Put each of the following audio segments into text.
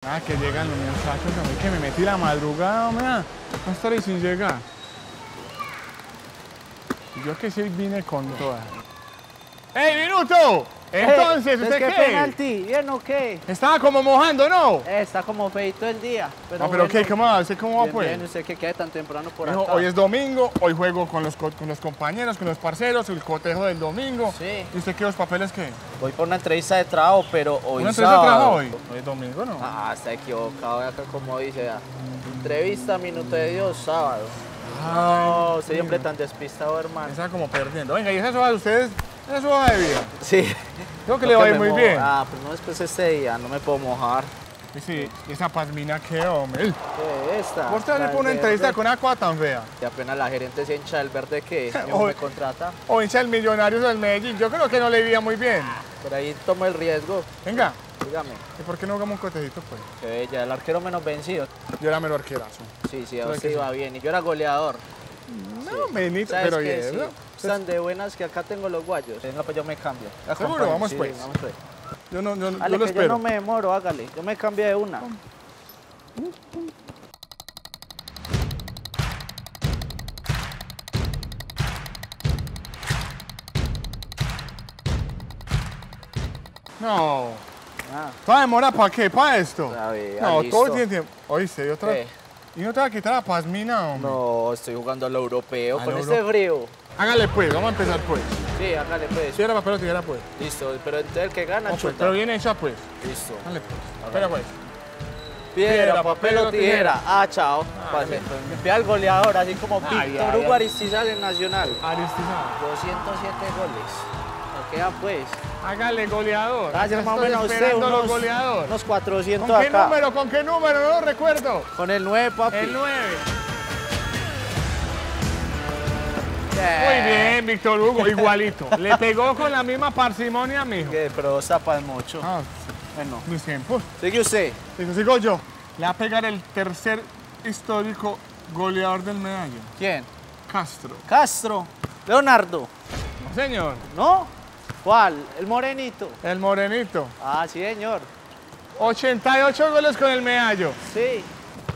Ah, que llegan los muchachos, a mí que me metí la madrugada, mira, no estaré sin llegar. Yo que sí vine con toda. ¡Ey, Minuto! Entonces, ¿usted qué? qué? Penalti, ¿bien o qué? Estaba como mojando, ¿no? Está como feito el día. Pero ¿qué? ¿Cómo va? ¿Usted cómo va, bien, pues? bien, ¿usted qué queda tan temprano por Mijo, acá? hoy es domingo, hoy juego con los compañeros, con los parceros, el cotejo del domingo. Sí. ¿Y usted qué, los papeles qué? Voy por una entrevista de trabajo, pero hoy ¿Una entrevista de sábado. trabajo hoy? Hoy es domingo, ¿no? Ah, está equivocado, acá como dice, vea. Entrevista, minuto de Dios, sábado. No, usted siempre tan despistado, hermano. Está como perdiendo. Venga, ¿y esa soda de ustedes? ¿Esa soda de vida? Sí. Creo que le va a ir muy bien. Ah, pues no después este día, no me puedo mojar. Sí, esa pasmina que, hombre. ¿Qué esta? ¿Por qué le pone una entrevista con una cosa tan fea? Y apenas la gerente se hincha del verde que no Hoy- me contrata. O hincha el Millonarios del Medellín. Yo creo que no le iría muy bien. Por ahí tomo el riesgo. Venga, Dígame. ¿y por qué no hagamos un cotejito, pues? Qué bella, el arquero menos vencido. Yo era mero arquerazo. Sí, sí, a ¿Sabe usted que iba bien. Y yo era goleador. No, Benito, ¿Sabes pero qué? bien, Sí. ¿no? Están de buenas que acá tengo los guayos. Venga, pues yo me cambio. ¿Seguro? Acompañe. Vamos, Sí, pues. Vamos pues. Yo no, yo Dale, lo que yo espero. no me demoro, hágale. Yo me cambio de una. No. Ah, ¿Toda demora para qué? ¿Para esto? a ver, No, listo. todo tiene tiempo. Oíste, y otra. ¿Qué? Y no te va a quitar la pasmina, hombre. No, estoy jugando al europeo Al con euro- este frío. Hágale pues, vamos a empezar pues. Sí, hágale pues. Piedra, papel o tijera pues. Listo, pero entonces el que gana, No, pues, chuta. pero bien hecha pues. Listo. Dale pues. Espera pues. Piedra, papel o tijera. Ah, chao. Ah, Pase. listo. Empieza el goleador, así como Ay, Víctor ay, Hugo ay. Aristizal en Nacional. Aristizado. 207 goles. ¿Qué queda pues? Hágale goleador. Gracias, Acá más o estoy menos usted, esperando los unos goleadores. 400 ¿Con qué acá. número? ¿Con qué número? No lo recuerdo. Con el 9, papi. El 9. Muy bien, Víctor Hugo, igualito. Le pegó con la misma parsimonia, mijo. ¿Qué? Pero dos tapas mucho. Ah, Bueno, mis tiempos. sigue usted. Sigo yo. Le va a pegar el tercer histórico goleador del medallo. ¿Quién? Castro. Castro. Leonardo. No, señor. ¿No? ¿Cuál? El morenito. El morenito. Ah, sí, señor. 88 goles con el medallo. Sí.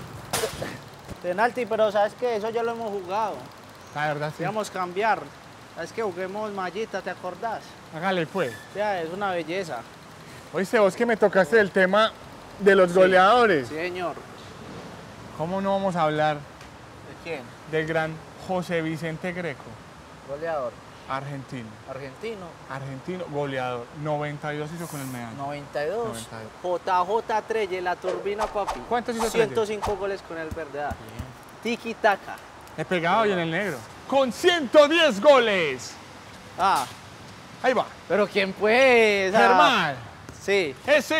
Penalti, pero ¿sabes qué? Eso ya lo hemos jugado. La verdad, sí. Íbamos a cambiar. ¿Sabes qué? Juguemos mallita, ¿te acordás? Hágale, pues. O sea, es una belleza. Oíste, vos que me tocaste el tema de los Sí. goleadores. Sí, señor. ¿Cómo no vamos a hablar ¿De quién? del gran José Vicente Greco? Goleador. Argentino. Argentino. Argentino, goleador. 92 hizo con el medallo. 92. JJ Trelle, la turbina, papi. ¿Cuántos hizo Trelle? 105 goles con el verde. Tiki taka. He pegado y en el negro. Con 110 goles. Ah, Ahí va. pero ¿quién pues? Ah, Germán. Sí.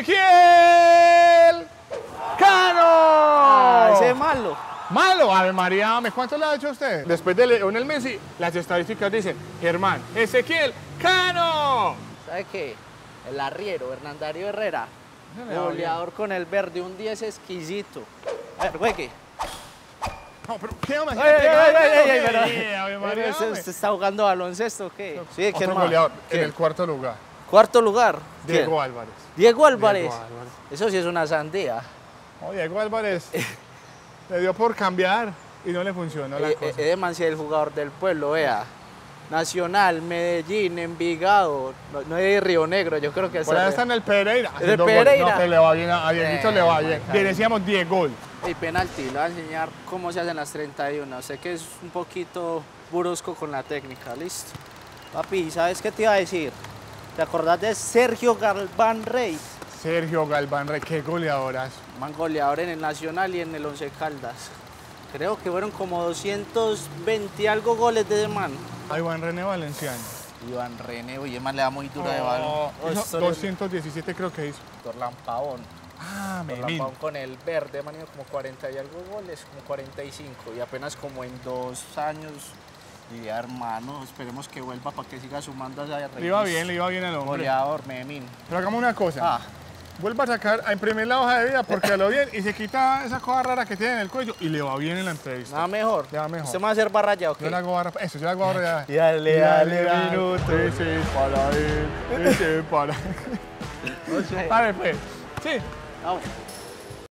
Ezequiel Cano. Ah, ese es malo. Malo, Ave María, dame, ¿cuánto le ha hecho usted? Después de Lionel Messi, las estadísticas dicen, Germán, Ezequiel Cano. ¿Sabe qué? El arriero, Hernandario Herrera. Ese le va Goleador con el verde, un 10 exquisito. A ver, juegue. No, pero ¿qué hombre? Ey, ey, ey, Ave pero- María, ¿Usted hombre. está jugando baloncesto o qué? Sí, Otro ¿quién más? goleador en ¿Quién? el cuarto lugar, Cuarto lugar. ¿Quién? Diego Álvarez. Diego Álvarez. Diego Álvarez. Eso sí es una sandía. Oh, Diego Álvarez le dio por cambiar y no le funcionó la cosa. Edeman sí es el jugador del pueblo, vea. Nacional, Medellín, Envigado, no es de Río Negro, yo creo que Por allá está en el Pereira. ¿El haciendo goles. Pereira? No, pero le va bien, a Dieguito le va bien. Macario. Bien, decíamos Diego. Y penalti, le voy a enseñar cómo se hacen las 31. Sé que es un poquito brusco con la técnica, listo. Papi, ¿sabes qué te iba a decir? ¿Te acordás de Sergio Galván Rey? Sergio Galván Rey, qué goleadoras. Man goleador en el Nacional y en el Once Caldas. Creo que fueron como 220 y algo goles de ese man. A Iván René Valenciano. Iván René, oye, man le da muy dura de balón. Oh, hizo 217 creo que hizo. Dorlan Pavón. Ah, Dorlan Pavón con el verde, man, como 40 y algo goles, como 45. Y apenas como en 2 años. Y ya, hermano, esperemos que vuelva para que siga sumando allá. Le iba bien al hombre. Goleador, Memín. Pero hagamos una cosa. Ah, Vuelva a sacar, a imprimir la hoja de vida porque a lo bien y se quita esa cosa rara que tiene en el cuello y le va bien en la entrevista. nada mejor. Le va mejor. ¿Usted me va a hacer barra ya o qué? Yo le hago barra, eso, yo le hago barra ya. Dale, dale, minuto. Ese es para él, ese es para... No sé. Vale, pues. Sí. Vamos.